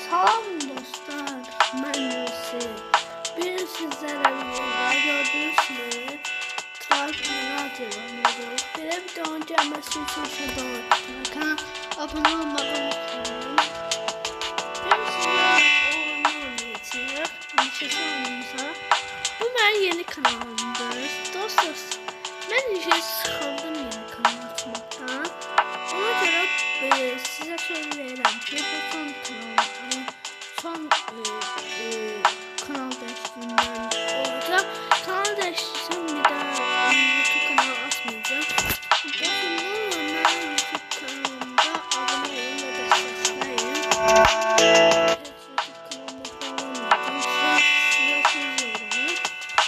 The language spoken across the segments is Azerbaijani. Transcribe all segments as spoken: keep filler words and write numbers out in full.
Salam dostlar, mən Yusuf. Bir sizlərlə birlikdə gördüyünüz kimi Trabzon radiolarındayıq. Belə videonun gəlməsi üçün sizə kanala abunə olmağı unutmayın. Biz sizlərlə oyun oynayacağıq. Neçəsi oyunumuza. Bu mənim yeni kanalımdır. Dostlar, mən necə sıxıldım yeni kanal açmaqdan. Ona görə e, sizə söz verirəm ki, bu son kanalım, son e, e, kanal dəyişikliyindən olacaq. Kanal dəyişikliyindən bir daha e, YouTube kanalı açmayacağım. Dostlar, mən YouTube kanalımda abunə olun və dəstəkləyin. Evet, YouTube kanalımda falan olmayacağım. Sizə söz verirəm.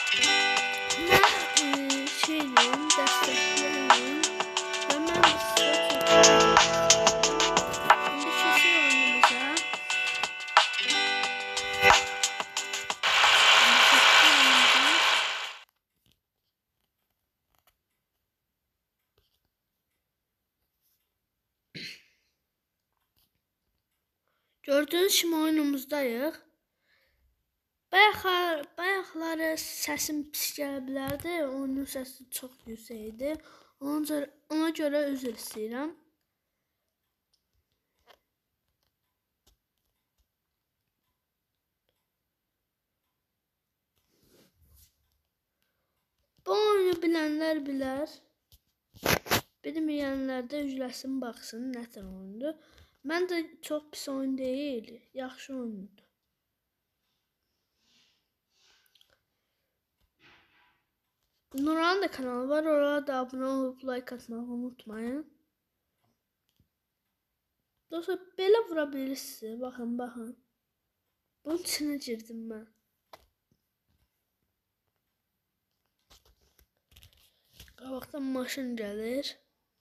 Mən e, şeyliyim, dəstəkləyin və mən sizə çox gördüğünüz kimi oyunumuzdayıq. Bayaqlar, bayaqları səsim pis gələ bilərdi. Oyunun səsi çox yüksək idi. Ona görə, ona görə üzr istəyirəm. Bu oyunu bilənlər bilər. Bilməyənlər də üzləsin, baxsın nə tər oyundur. Mən də çox pis oyun deyil, yaxşı oyundur. Nuranın da kanalı var, oraya da abunə olub like atmağı unutmayın. Dostlar, belə vura bilirsiniz, baxın, baxın. Bunun içine girdim mən. Qabaqdan maşın gəlir.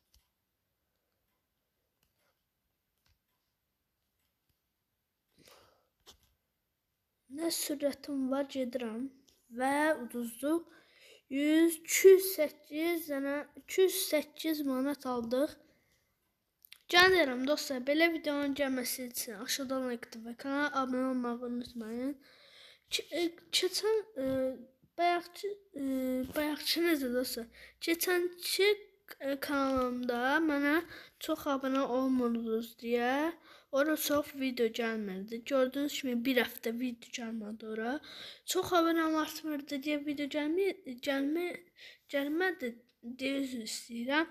Nə sürətim var, gedirəm və uduzduq. yüz, iki yüz səkkiz dənə, iki yüz səkkiz manat aldıq. Can deyirəm dostlar, belə videonun gəlməsi üçün aşağıdan like və kanala abunə olmağı unutmayın. Keçən e, bayaqçı e, bayaqçı necə dostlar? Keçənki e, kanalımda mənə çox abunə olmurdunuz deyə ora çox video gəlmirdi. Gördüyünüz kimi bir həftə video gəlmədi ora. Çox abunəm artmırdı deyə video gəlmə, gəlmə, gəlmədi deyə üzr istəyirəm.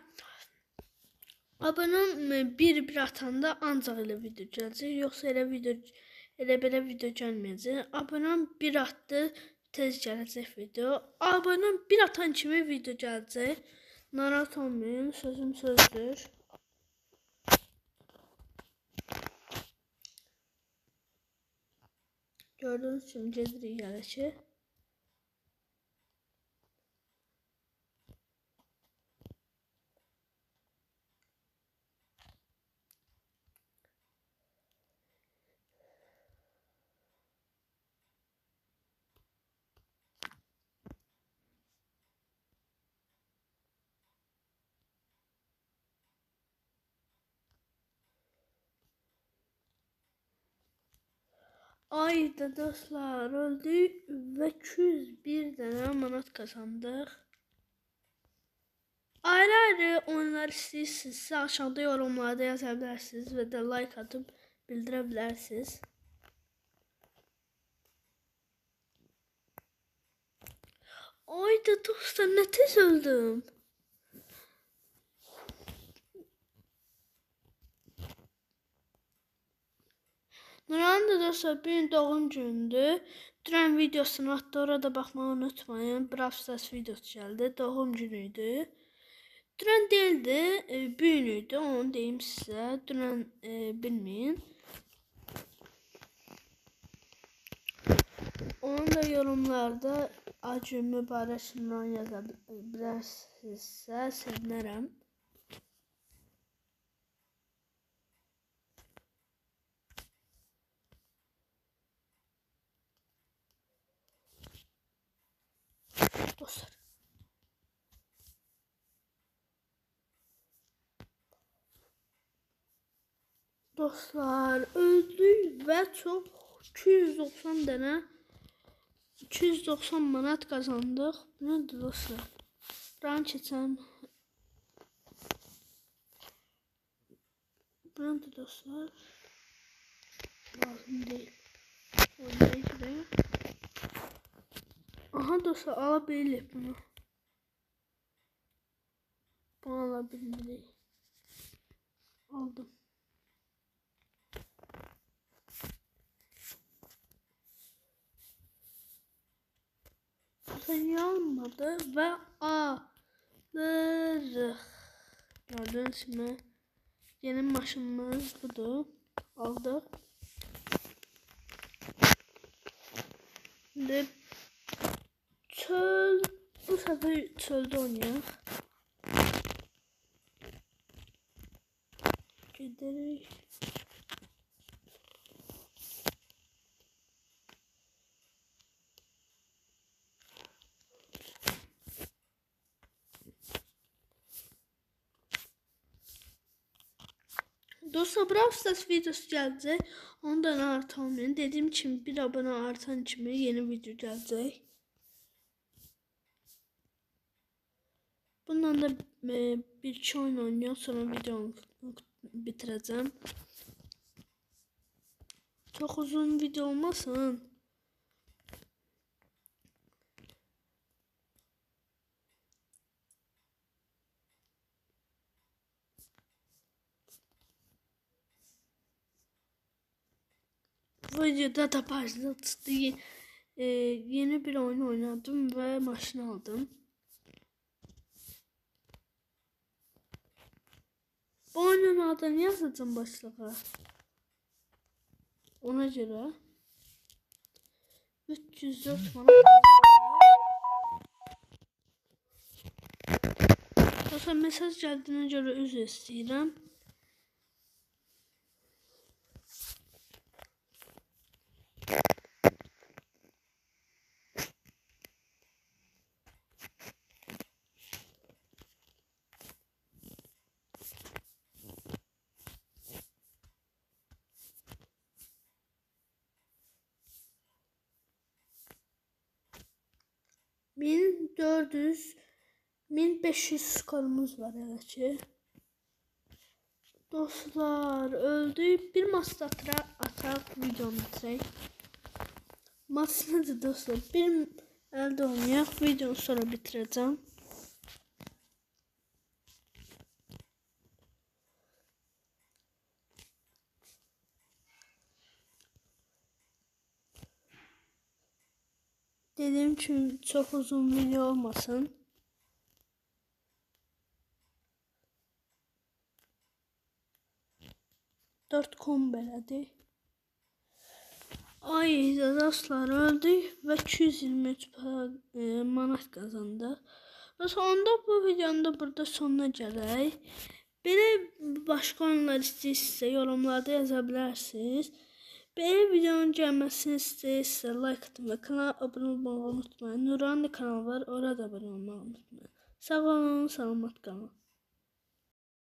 Abunəm bir-bir atanda ancaq elə video gələcək, yoxsa elə video elə belə video gəlməyəcək. Abunəm bir atdı, tez gələcək video. Abunəm bir atan kimi video gələcək. Narahat olmayın, sözüm sözdür. Gördüğünüz kimi gedirik gələcək. Ayda dostlar öldük və iki yüz bir dənə manat qazandıq. Ayrı-ayrı oyunlar istəyirsinizsə aşağıda yorumlarda yaza bilərsiniz və də like atıb bildirə bilərsiniz. Ayda dostlar nə tez öldüm. Nuranın da dostlar bir gün doğum günündür. Dünən videosunu atdı, orada baxmağı unutmayın. Brawl Stars videosu gəldi, doğum günüydü. Dünən deyildi, e, bir gün idi, onu deyim sizə. Dünən e, bilməyin. Onun da yorumlarda acı mübarək Nuran yaza bilərsinizsə sevinərəm. Dostlar. Dostlar, öldük və çox iki yüz doxsan dənə iki yüz doxsan manat qazandıq. Bu nədir dostlar? Buranı keçəm. Bu nədir dostlar? Lazım deyil. Oynaya gireyim. Aha dostlar, ala bilirik bunu. Bunu ala bilmirik. Aldım. Yanmadı və alırıq. Gördüğünüz kimi yeni maşınımız budur. Aldıq. Şimdi çöl, bu sefer çöldə oynayaq. Giderik. Dostlar, Brawl Stars videosu gələcək. Ondan artan, dediyim kimi bir abone artan kimi yeni video gələcək. Bundan da e, bir iki oyun oynayaq, sonra videomu bitirəcəm. Çox uzun video olmasın. Bu videoda da başlattı. E, yeni bir oyun oynadım ve maşın aldım. Bu oyunun adını yazacağım başlığa. Ona göre üç yüz dört manat. Dostlar, mesaj geldiğine göre üzr istəyirəm. bin dört yüz bin beş yüz skorumuz var elə ki. Dostlar, öldük. Bir masada ataq videonu bitirək. Mas nədir dostlar? Bir əldə oynayaq. Videonu sonra bitirəcəm. Dediğim için çok uzun video olmasın. dört kom belədir. Ay dostlar, öldük ve iki yüz iyirmi üç e, manat kazandıq. Sonunda bu videonun da burada sonuna gələk. Belə başqa oyunlar istəyirsinizsə yorumlarda yaza bilərsiniz. Belə videonun gəlməsini istəyirsə like atın və kanala abunə olmağı unutmayın. Nurani kanal var, orada abunə olmağı unutmayın. Sağ olun, salamat qalın.